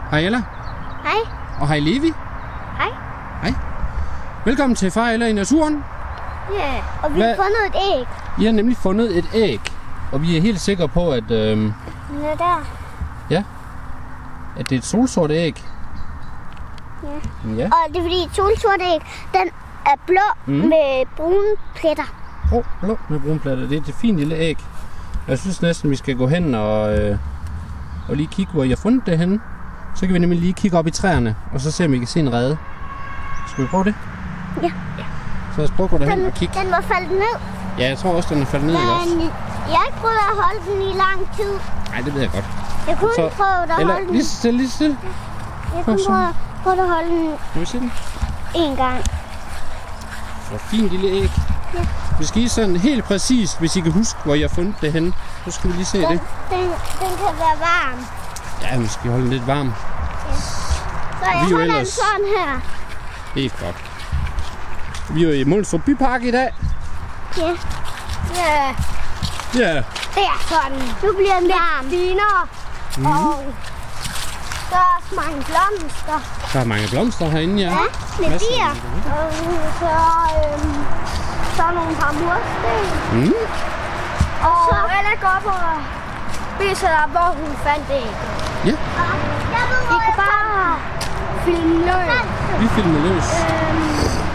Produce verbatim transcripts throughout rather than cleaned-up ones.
Hej Ella. Hej. Og hej Levi. Hej. Hej. Velkommen til Far Ella i naturen. Ja, yeah. Og vi Hva? har fundet et æg. I har nemlig fundet et æg. Og vi er helt sikre på, at... Øh, ja, der. Ja. At det er et solsort æg. Ja. Ja. Og det er fordi et solsort æg, den er blå mm. med brune pletter. Åh, oh, blå med brune pletter. Det er et fint lille æg. Jeg synes næsten, vi skal gå hen og, øh, og lige kigge, hvor I har fundet det henne. Så kan vi nemlig lige kigge op i træerne, og så se, om vi kan se en rede. Skal vi prøve det? Ja. Så lad os prøve at gå derhen den, og kigge. Den var faldet ned. Ja, jeg tror også, den er faldet ned. Men også. Jeg har ikke prøvet at holde den i lang tid. Nej, det ved jeg godt. Jeg kunne så, prøve at eller, holde den. Lige stille, lige stille. Jeg kunne prøve, prøve at holde den. Kan vi se den? En gang. Så fint lille æg. Ja. Vi skal lige sådan helt præcist, hvis I kan huske, hvor I har fundet det henne. Så skal vi lige se den, det. Den, den kan være varm. Ja, vi skal holde den lidt varm. Ja. Så jeg holder ellers... den sådan her. Helt godt. Vi er jo i Mundelstrup Bypark i dag. Ja. Ja. Ja. Det er sådan. Nu bliver den varm. Finere. Mm. Og der er også mange blomster. Der er mange blomster herinde, ja. Ja, med bier. Og så, øhm, så er nogle par mursten. Mm. Og så Ella går op og viser dig, hvor hun fandt det. Ja. Vi kan bare filme løs. Vi filmer løs. Øhm,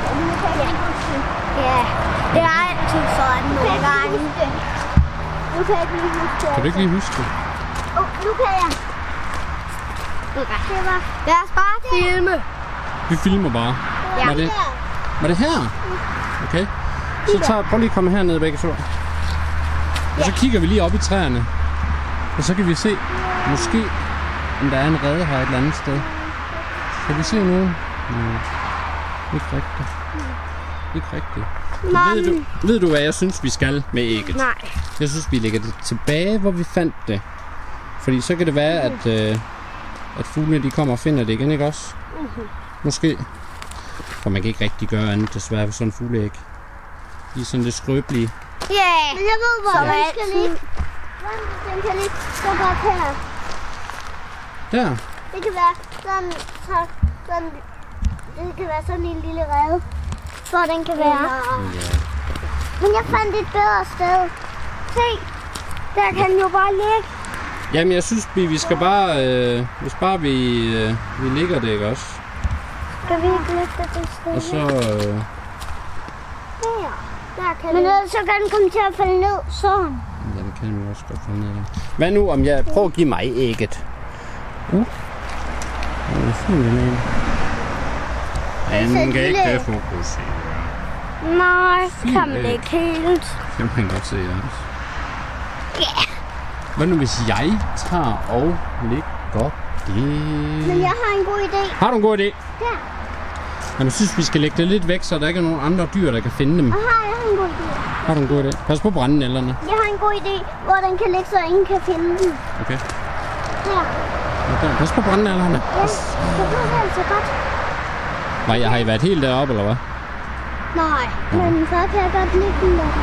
ja, det er altid sådan nogle gange. Nu kan jeg ikke lige huske det. Kan du ikke lige huske det? Åh, oh, nu kan jeg. Det var... Lad os bare filme. Vi filmer bare. Ja. Var det, var det her? Okay. Så tager, prøv lige at komme herned begge to. Og så kigger vi lige op i træerne. Og så kan vi se, måske, om der er en rede her et eller andet sted. Kan vi se noget? Nej. Ikke rigtigt. Ikke rigtigt. Ved du, ved du, hvad jeg synes, vi skal med ægget? Nej. Jeg synes, vi lægger det tilbage, hvor vi fandt det. Fordi så kan det være, at, øh, at fuglene de kommer og finder det igen, ikke også? Uh-huh. Måske. For man kan ikke rigtig gøre andet, desværre, ved sådan en fugleæg. De er sådan lidt skrøbelige. Ja, yeah. Men jeg ved, hvor den skal ligge. Den kan ligge så godt her. Der? Det kan være sådan, sådan, det kan være sådan en lille rede, hvor den kan være. Ja. Men jeg fandt et bedre sted. Se, der kan den jo bare ligge. Jamen, jeg synes, vi, vi skal bare, øh, hvis bare vi, øh, vi ligger det, ikke også? Skal vi ikke lægge det til sted? Og så... Øh... Der. Der kan Men ellers så kan den komme til at falde ned sådan. Ja, den kan den også godt falde ned. Hvad nu, om jeg prøver at give mig ægget? Uh. Det er fint, den ene. Den kan ikke fokusere. Nej, det kan man ikke helt. Det kan man godt se, ja. Ja. Hvad nu, hvis jeg tager og lægger det? Men jeg har en god idé. Har du en god idé? Ja. Jamen, jeg synes, vi skal lægge det lidt væk, så der ikke er nogen andre dyr, der kan finde dem. Aha, jeg har en god idé. Har du en god idé? Pas på brændenælderne. Jeg har en god idé, hvor den kan ligge, så ingen kan finde den. Okay. Her. Okay. Pas på brændenælderne. Ja, det bliver altså godt. Nej, har I været helt deroppe, eller hvad? Nej, men så kan jeg godt lægge den der.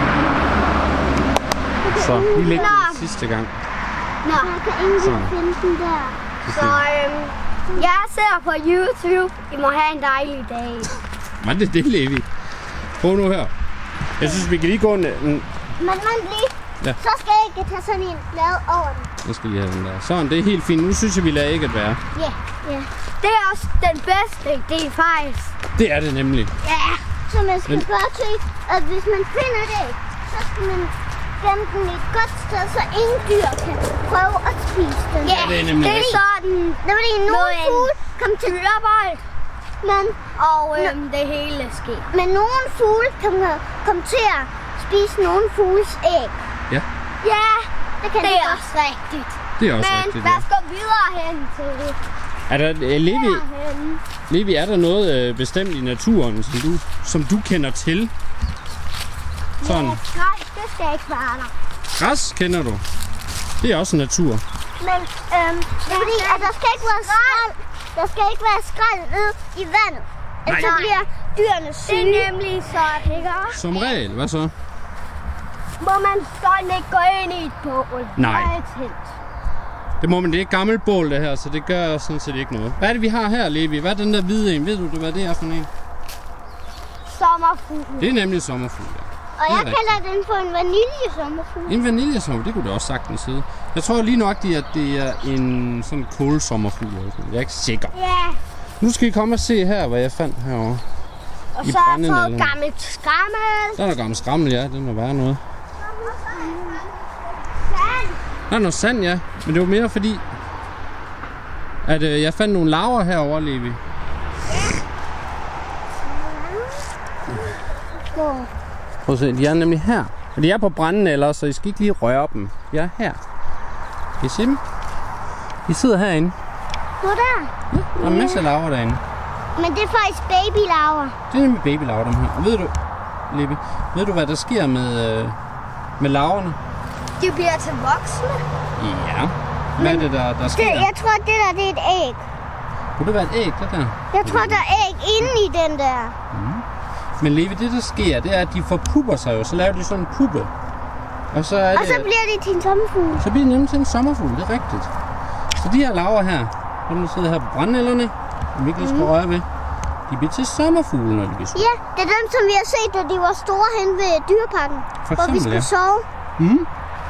Så, vi lægger den sidste gang. Nå, jeg kan ingen finde den der. Så øhm, jeg ser på YouTube. I må have en dejlig dag. Hvad er det, det, Levi? Prøv nu her. Jeg synes, vi kan lige gå en... en... Men man lige... Ja. Så skal jeg ikke tage sådan en blad over den. Nu skal vi have den der. Sådan, det er helt fint. Nu synes jeg, vi lader ægget være. Ja, ja. Det er også den bedste idé, faktisk. Det er det nemlig. Ja, så man skal Men... gøre til, at hvis man finder det, så skal man gemme den et godt sted, så ingen dyr kan prøve at spise den. Ja, det er nemlig det er sådan. Det er fordi nogle fugle kom til dyrebold. Men, og øhm, det hele sker. Men nogle fugle kan komme til at spise nogle fugles æg. Ja. Ja, det kan det er også rigtigt. Det er også Men rigtigt, Men lad os gå videre hen til det. Er der, uh, Levi, Levi, er der noget uh, bestemt i naturen, som du, som du kender til? Sådan. Ja, græs, det skal ikke være der. Græs kender du? Det er også natur. Men øhm, det er fordi, at der skal ikke være skrald. Der skal ikke være skrald nede i vandet. Nej. Så bliver dyrene syge. Det er nemlig sådan, ikke også? Som regel, hvad så? Må man sådan ikke gå ind i et bål? Nej. Det må man, det er et gammelt bål det her, så det gør sådan set ikke noget. Hvad er det vi har her, Levi? Hvad er den der hvide en? Ved du hvad det er for en? Sommerfugl. Det er nemlig sommerfugl, ja. Og jeg rigtigt. kalder den for en vaniljesommerfugl. En vaniljesommerfugl, det kunne det også sagtens sidde. Jeg tror lige nøjagtigt, at det er en sådan kålsommerfugl. Jeg er ikke sikker. Ja. Nu skal I komme og se her, hvad jeg fandt herovre. Og så er der gammelt skrammel. Der er noget gammelt skrammel, ja. Det må være noget. Der er noget sand, ja. Men det var mere fordi, at øh, jeg fandt nogle larver herovre, Levi. Hvor? Prøv at se, de er nemlig her. Og de er på brændenælder, så I skal ikke lige røre dem. De er her. Kan I se dem? De sidder herinde. Hvor der? Ja, der er en masse larver derinde. Men det er faktisk babylarver. Det er nemlig babylarver, dem her. Og ved du, Levi, ved du hvad der sker med, øh, med larverne? De bliver til voksne. Ja. Hvad er det, der, der sker? Det, jeg tror, det der det er et æg. Kunne det være et æg, det der? Jeg tror, der er æg inde i den der. Mm. Men Levi, det der sker, det er, at de forpupper sig jo. Så laver de sådan en puppe. Og så, er og det, så bliver det til en sommerfugl. Så bliver det nemlig til en sommerfugl, det er rigtigt. Så de her larver her, dem der sidder her på brændenælderne, som vi ikke lige skal røre ved, de bliver til sommerfugle, når de bliver ja, det er dem, som vi har set, da de var store hen ved dyreparken. For hvor eksempel, vi skulle ja. sove. Mm.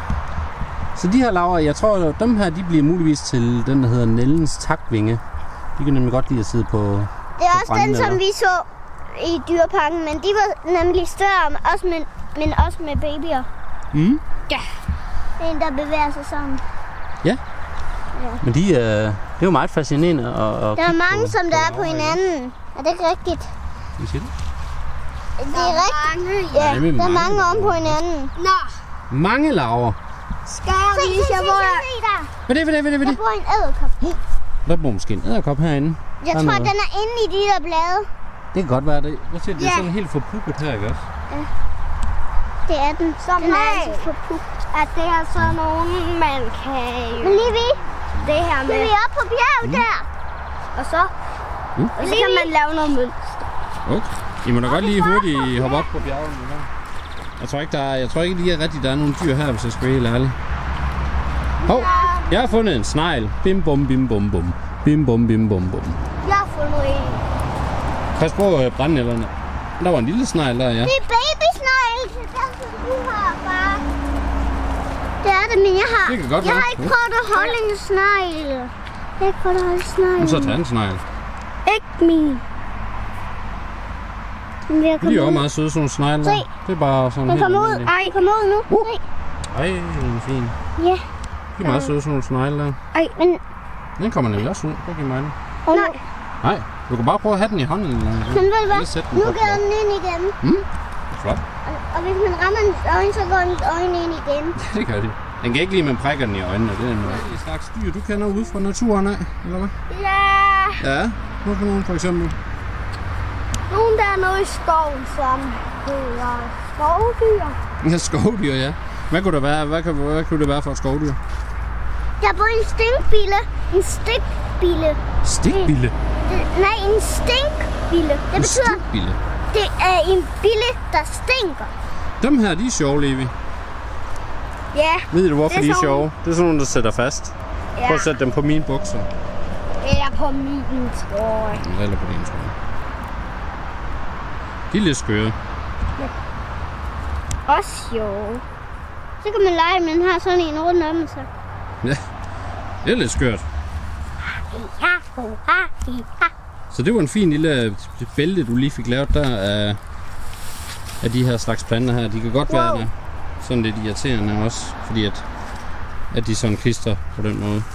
Så de her larver, jeg tror, at dem her, de bliver muligvis til den, der hedder Nellens takvinge. De kan nemlig godt lide at sidde på Det er også den, som vi så i dyreparken, men de var nemlig større, også med, men også med babyer. Mm. Ja. Det er en, der bevæger sig sådan. Ja. Ja. Men de, øh, det er jo meget fascinerende at, at der er mange, på, som på der er på hinanden. Er det ikke rigtigt? Hvad siger du? Det er rigtigt. Ja, ja, der er mange om på hinanden. Nå. Mange larver. Skal jeg vise jer, hvor jeg... Hvad er det, hvad er det, hvad er det? Der bor en edderkop. Der bor måske en edderkop herinde. Jeg tror, den er inde i de der blade. Det kan godt være det. Jeg siger, det er sådan helt forpuppet her, ikke også? Ja. Det er den. Som den er altid forpuppet. At det er sådan nogen, man kan jo... Men lige vi. Det her med... Vi er oppe på bjerget mm. der. Og så... Mm. Og så kan man lave noget mønster. Okay. I må da godt lige hurtigt hoppe op på bjerget. Jeg tror ikke, der er, jeg tror ikke lige rigtigt, der er nogle dyr her, hvis jeg skal være helt ærlig. Hov, jeg har fundet en snegl. Bim bum bim bum bum. Bim bum bim bum bum. Jeg har fundet en. Pas på øh, brændenælderne. Der var en lille snegl der, ja. Det er babysnegl. Det er derfor, du har, far. Det er det, men jeg har, det kan godt jeg være. har ikke prøvet at holde en snegl. Jeg har ikke prøvet at holde en snegl. Så tag en snegl. Ikke min. De er jo meget søde, sådan nogle snegler. Se. Det er bare sådan helt helt ud. Ej, kom ud nu. Uh. Ej, den er fin. Ja. De er meget søde, sådan nogle snegle der. Ej, men... Den kommer nemlig også ud. Prøv at give mig den. Oh, nej. Nej, du kan bare prøve at have den i hånden. Eller, men ved du hvad? Nu går den ind igen. Mm, det er flot. Og, og hvis man rammer dens øjne, så går dens øjne ind igen. Det gør de. Den kan ikke lide, at man prikker den i øjnene. Det er en slags dyr, du kender ude fra naturen af, eller hvad? Ja. Ja, hvad for nogen for eksempel? Nogen der er noget i skoven, som hedder skovdyr. Ja, skovdyr, ja. Hvad kunne det være? Hvad, kan, hvad kunne det være for et skovdyr? Der er både en stinkbille, en stikbille. Stikbille? Nej, en stinkbille. Det en betyder, stinkbille? Det er en bille, der stinker. Dem her, de er sjove, Levi. Ja. Ved du, hvorfor er de er sjove? Det er sådan nogle, der sætter fast. Ja. Prøv at sætte dem på mine bukser. Eller på min trøje. Eller på din trøje. De er lidt skøre. Ja. Også sjove. Så kan man lege, men har sådan en rundt om sig. Ja, det er lidt skørt. Så det var en fin lille bælte, du lige fik lavet der af, af de her slags planter her. De kan godt wow. være der. Sådan lidt irriterende også, fordi at, at de sådan klister på den måde.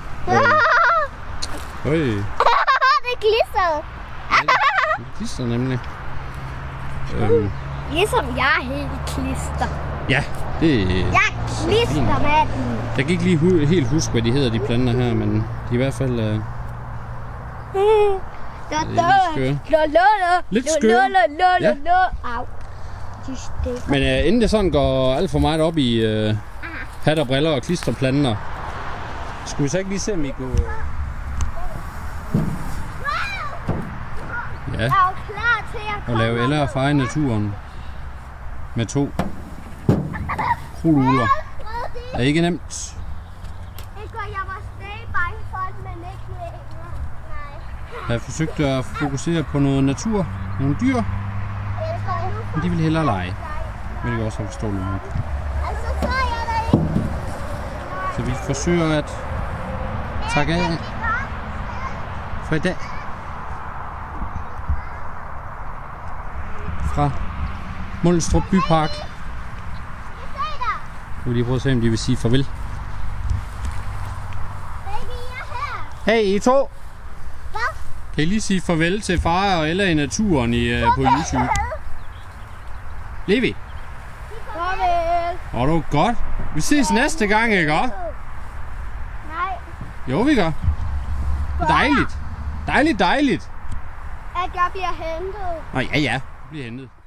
Høj. Det er klistret. Det klister nemlig. Øhm. Ligesom jeg er helt klister. Ja, det er... Jeg klister med den. Jeg kan ikke lige hu- helt huske, hvad de hedder, de planter her, men de er i hvert fald... Øh, det er lidt skøre. Lidt skøre. Ja. Men øh, inden det sådan går alt for meget op i øh, hat og briller og klisterplanter, skulle vi så ikke lige se, om I kunne... Ja, og lave eller far i naturen med to krudugler. Er ikke nemt. Det gør jeg var har forsøgt at fokusere på noget natur, nogle dyr, men de vil hellere lege. Men det kan også have forståeligt nok. Så vi forsøger at takke af for i dag. Fra Mundelstrup Bypark. Nu vil lige prøve at se, om de vil sige farvel. Hey, I to! Kan I lige sige farvel til far og Ella i naturen i, uh, på YouTube? Levi! Farvel! Åh, det var godt. Vi ses næste gang, ikke? Nej. Jo, vi gør. Dejligt. Dejligt, dejligt. At jeg bliver hentet. Nå, ja, ja. Vi bliver hentet.